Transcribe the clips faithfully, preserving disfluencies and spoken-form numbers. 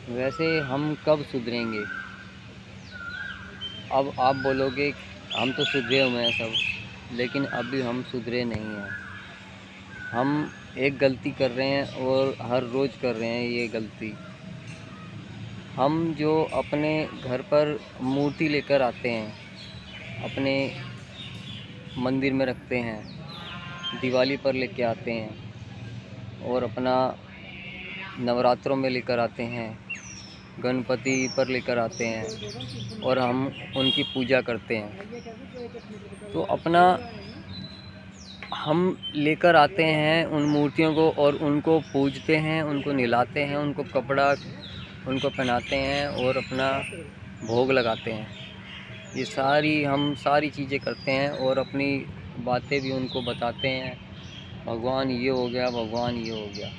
वैसे हम कब सुधरेंगे? अब आप बोलोगे हम तो सुधरे हुए हैं सब, लेकिन अभी हम सुधरे नहीं हैं। हम एक गलती कर रहे हैं और हर रोज़ कर रहे हैं ये गलती। हम जो अपने घर पर मूर्ति लेकर आते हैं, अपने मंदिर में रखते हैं, दिवाली पर लेके आते हैं और अपना नवरात्रों में लेकर आते हैं, गणपति पर लेकर आते हैं और हम उनकी पूजा करते हैं। तो अपना हम लेकर आते हैं उन मूर्तियों को और उनको पूजते हैं, उनको नहलाते हैं, उनको कपड़ा उनको पहनाते हैं और अपना भोग लगाते हैं। ये सारी हम सारी चीज़ें करते हैं और अपनी बातें भी उनको बताते हैं, भगवान ये हो गया, भगवान ये हो गया।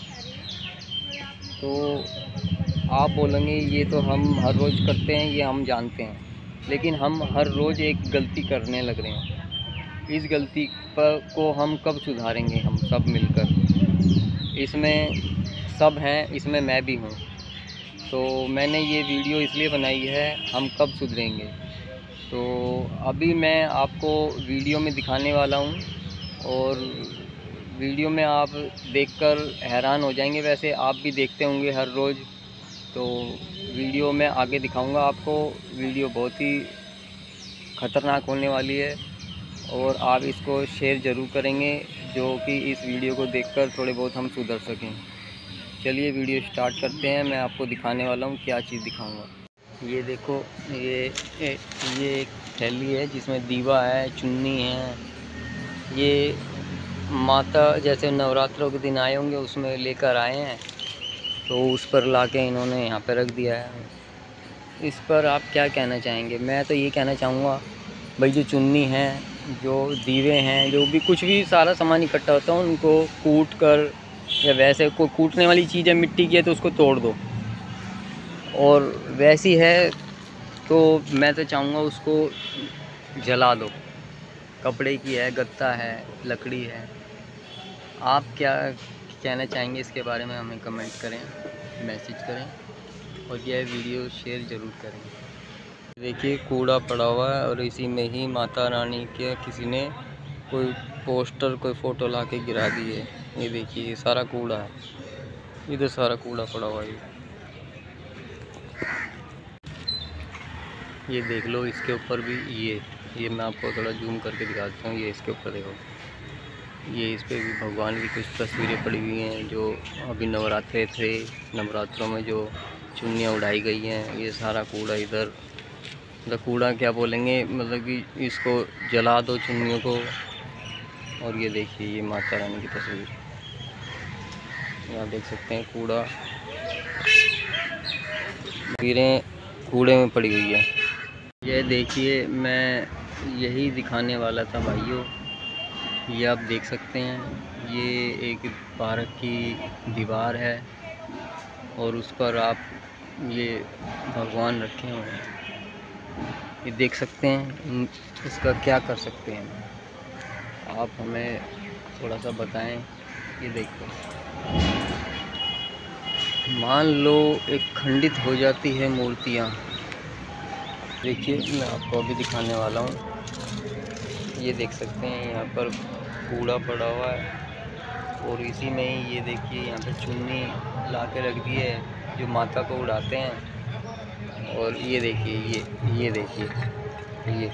तो आप बोलेंगे ये तो हम हर रोज़ करते हैं, ये हम जानते हैं, लेकिन हम हर रोज़ एक गलती करने लग रहे हैं। इस गलती पर को हम कब सुधारेंगे? हम सब मिलकर। इसमें सब हैं, इसमें मैं भी हूँ। तो मैंने ये वीडियो इसलिए बनाई है, हम कब सुधरेंगे। तो अभी मैं आपको वीडियो में दिखाने वाला हूँ और वीडियो में आप देखकर हैरान हो जाएंगे। वैसे आप भी देखते होंगे हर रोज़, तो वीडियो में आगे दिखाऊंगा आपको। वीडियो बहुत ही ख़तरनाक होने वाली है और आप इसको शेयर ज़रूर करेंगे, जो कि इस वीडियो को देखकर थोड़े बहुत हम सुधर सकें। चलिए वीडियो स्टार्ट करते हैं। मैं आपको दिखाने वाला हूँ, क्या चीज़ दिखाऊंगा। ये देखो, ये ये एक थैली है जिसमें दीवा है, चुन्नी है। ये माता जैसे नवरात्रों के दिन आए होंगे उसमें लेकर आए हैं, तो उस पर लाके इन्होंने यहाँ पे रख दिया है। इस पर आप क्या कहना चाहेंगे? मैं तो ये कहना चाहूँगा भाई, जो चुन्नी है, जो दीवे हैं, जो भी कुछ भी सारा सामान इकट्ठा होता है, उनको कूट कर, या वैसे कोई कूटने वाली चीज़ है मिट्टी की है तो उसको तोड़ दो, और वैसी है तो मैं तो चाहूँगा उसको जला दो। कपड़े की है, गत्ता है, लकड़ी है। आप क्या कहना चाहेंगे इसके बारे में? हमें कमेंट करें, मैसेज करें और यह वीडियो शेयर ज़रूर करें। देखिए कूड़ा पड़ा हुआ है और इसी में ही माता रानी के किसी ने कोई पोस्टर, कोई फ़ोटो ला के गिरा दी है। ये देखिए, ये सारा कूड़ा है, इधर सारा कूड़ा पड़ा हुआ है। ये देख लो, इसके ऊपर भी ये ये मैं आपको थोड़ा जूम करके दिखा देता हूँ। ये इसके ऊपर देखो, ये इस पर भी भगवान की कुछ तस्वीरें पड़ी हुई हैं, जो अभी नवरात्रे थे, नवरात्रों में जो चुन्नियाँ उड़ाई गई हैं। ये सारा कूड़ा इधर, मतलब कूड़ा क्या बोलेंगे, मतलब कि इसको जला दो चुन्नियों को। और ये देखिए, ये माता रानी की तस्वीर आप देख सकते हैं। कूड़ा, तस्वीरें कूड़े में पड़ी हुई है। ये देखिए, मैं यही दिखाने वाला था भाइयों। ये आप देख सकते हैं, ये एक पार्क की दीवार है और उस पर आप ये भगवान रखे हुए हैं। ये देख सकते हैं, इसका क्या कर सकते हैं आप? हमें थोड़ा सा बताएं। ये देखो, मान लो एक खंडित हो जाती है मूर्तियाँ। देखिए, मैं आपको अभी दिखाने वाला हूँ। ये देख सकते हैं, यहाँ पर कूड़ा पड़ा हुआ है और इसी में ही ये देखिए, यहाँ पे चुन्नी ला के रख दी है जो माता को उड़ाते हैं। और ये देखिए, ये ये देखिए, ये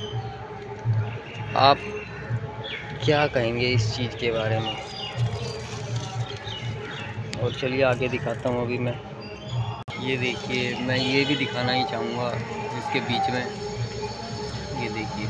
आप क्या कहेंगे इस चीज़ के बारे में? और चलिए आगे दिखाता हूँ अभी मैं। ये देखिए, मैं ये भी दिखाना ही चाहूँगा इसके बीच में। ये देखिए,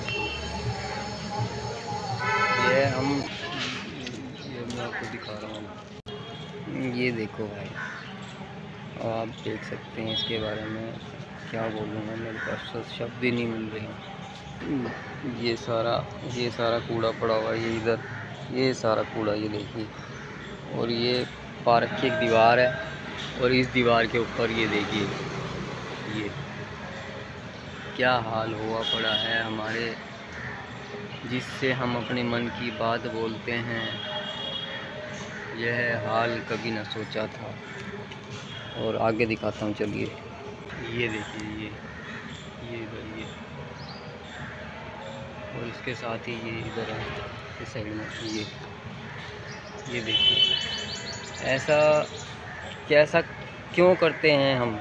ये हम ये मैं आपको दिखा रहा हूँ। ये देखो भाई, आप देख सकते हैं। इसके बारे में क्या बोलूँगा, मेरे पास शब्द ही नहीं मिल रहे। ये सारा ये सारा कूड़ा पड़ा हुआ है, ये इधर, ये सारा कूड़ा, ये देखिए। और ये पार्क की एक दीवार है और इस दीवार के ऊपर ये देखिए, ये क्या हाल हुआ पड़ा है हमारे, जिससे हम अपने मन की बात बोलते हैं। यह हाल कभी न सोचा था। और आगे दिखाता हूँ, चलिए। ये देखिए, ये ये इधर, ये और इसके साथ ही ये इधर है, इस साइड में ये ये देखिए। ऐसा कैसा क्यों करते हैं हम?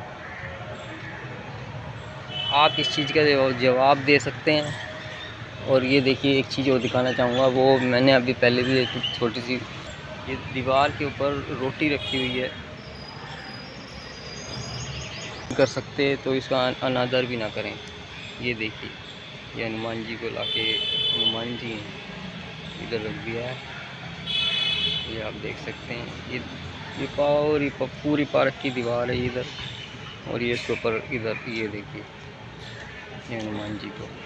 आप इस चीज़ का जवाब दे सकते हैं। और ये देखिए, एक चीज़ और दिखाना चाहूँगा, वो मैंने अभी पहले भी एक छोटी सी, ये दीवार के ऊपर रोटी रखी हुई है, कर सकते तो इसका अनादर भी ना करें। ये देखिए, ये हनुमान जी को लाके, हनुमान जी हैं, इधर रख दिया है, ये आप देख सकते हैं। ये ये पूरी पूरी पार्क की दीवार है इधर, और ये इसके ऊपर इधर ये देखिए, ये हनुमान जी को।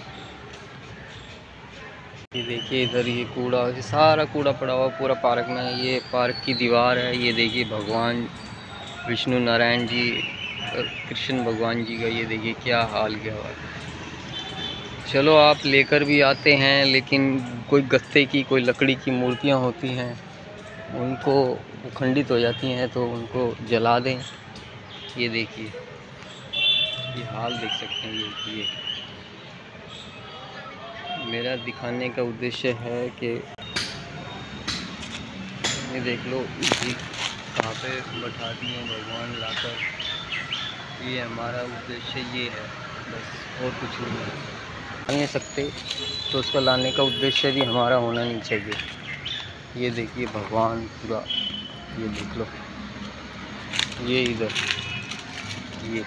ये देखिए इधर, ये कूड़ा, ये सारा कूड़ा पड़ा हुआ पूरा पार्क में। ये पार्क की दीवार है, ये देखिए भगवान विष्णु नारायण जी, कृष्ण भगवान जी का, ये देखिए क्या हाल किया हुआ है। चलो आप लेकर भी आते हैं, लेकिन कोई गत्ते की, कोई लकड़ी की मूर्तियाँ होती हैं, उनको खंडित हो जाती हैं तो उनको जला दें। ये देखिए, ये हाल देख सकते हैं। ये ये मेरा दिखाने का उद्देश्य है कि ये देख लो जी, कहाँ पे बैठा दिए हैं भगवान लाकर। ये हमारा उद्देश्य ये है, बस और कुछ नहीं है। नहीं सकते तो उसको लाने का उद्देश्य भी हमारा होना नहीं चाहिए। ये देखिए भगवान पूरा, ये देख लो, ये इधर, ये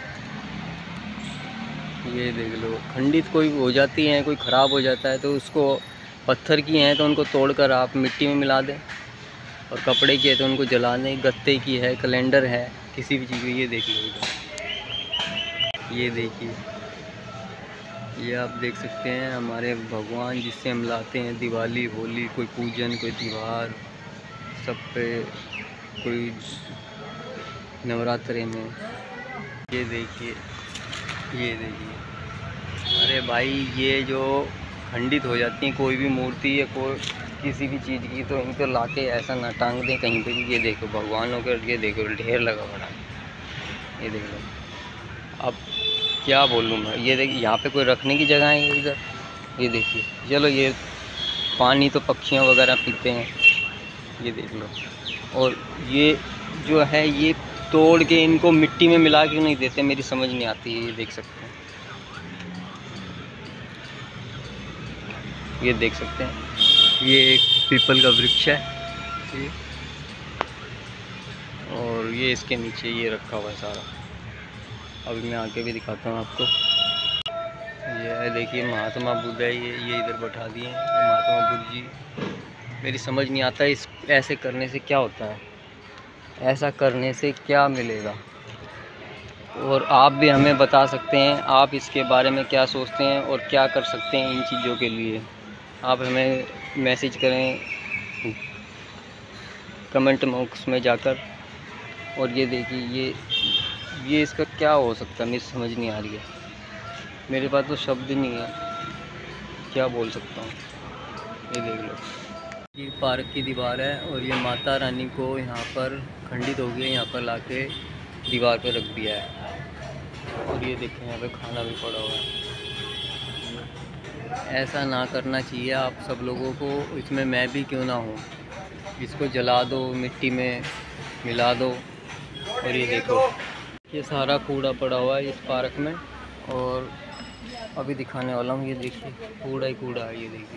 ये देख लो, खंडित कोई हो जाती हैं, कोई ख़राब हो जाता है तो उसको, पत्थर की हैं तो उनको तोड़कर आप मिट्टी में मिला दें, और कपड़े की है तो उनको जला दें, गत्ते की है, कैलेंडर है, किसी भी चीज़ की। ये देख लो इधर, ये देखिए, ये आप देख सकते हैं हमारे भगवान जिससे हम लाते हैं दिवाली, होली, कोई पूजन, कोई त्यौहार, सब पे, कोई नवरात्रे में। ये देखिए, ये देखिए, अरे भाई ये जो खंडित हो जाती है कोई भी मूर्ति या कोई किसी भी चीज़ की, तो इनको लाके ऐसा ना टांग दें कहीं पे भी। ये देखो भगवानों के, ये देखो ढेर लगा पड़ा, ये देख लो। अब क्या बोलूँ मैं, ये देखिए यहाँ पे कोई रखने की जगह है इधर, ये देखिए। चलो ये पानी तो पक्षियाँ वगैरह पीते हैं, ये देख लो। और ये जो है, ये तोड़ के इनको मिट्टी में मिला के नहीं देते, मेरी समझ नहीं आती है। ये देख सकते हैं, ये देख सकते हैं, ये एक पीपल का वृक्ष है, ये, और ये इसके नीचे ये रखा हुआ है सारा। अभी मैं आगे भी दिखाता हूँ आपको। ये देखिए महात्मा बुद्ध है, ये ये इधर बैठा दिए हैं, ये महात्मा बुद्ध जी। मेरी समझ नहीं आता इस ऐसे करने से क्या होता है, ऐसा करने से क्या मिलेगा। और आप भी हमें बता सकते हैं, आप इसके बारे में क्या सोचते हैं और क्या कर सकते हैं इन चीज़ों के लिए। आप हमें मैसेज करें कमेंट बॉक्स में जाकर। और ये देखिए, ये ये इसका क्या हो सकता है, मेरी समझ नहीं आ रही है, मेरे पास तो शब्द नहीं है, क्या बोल सकता हूँ। ये देख लो, ये पार्क की दीवार है, और ये माता रानी को यहाँ पर खंडित हो गया, यहाँ पर लाके दीवार पर रख दिया है। और ये देखें यहाँ पे खाना भी पड़ा हुआ है। ऐसा ना करना चाहिए आप सब लोगों को, इसमें मैं भी क्यों ना हूँ। इसको जला दो, मिट्टी में मिला दो। और ये देखो, ये सारा कूड़ा पड़ा हुआ है इस पार्क में, और अभी दिखाने वाला हूँ। ये देखिए कूड़ा ही कूड़ा है, ये देखिए।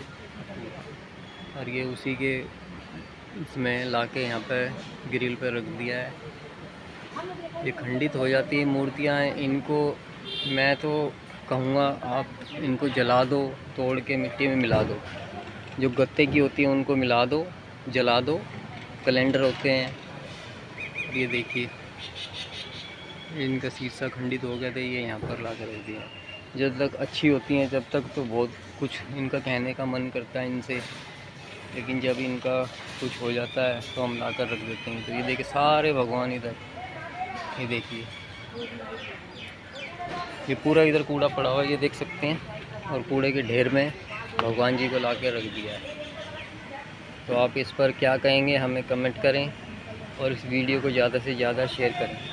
और ये उसी के इसमें लाके यहाँ पे ग्रिल पे रख दिया है। ये खंडित हो जाती है मूर्तियाँ, इनको मैं तो कहूँगा आप इनको जला दो, तोड़ के मिट्टी में मिला दो। जो गत्ते की होती है उनको मिला दो, जला दो। कैलेंडर होते हैं, ये देखिए इनका शीशा खंडित हो गया था, ये यहाँ पर ला कर रख दिया। जब तक अच्छी होती हैं जब तक तो बहुत कुछ इनका कहने का मन करता है इनसे, लेकिन जब इनका कुछ हो जाता है तो हम ला कर रख देते हैं। तो ये देखिए सारे भगवान इधर, ये देखिए ये पूरा इधर कूड़ा पड़ा हुआ है, ये देख सकते हैं। और कूड़े के ढेर में भगवान जी को ला के रख दिया है। तो आप इस पर क्या कहेंगे, हमें कमेंट करें। और इस वीडियो को ज़्यादा से ज़्यादा शेयर करें।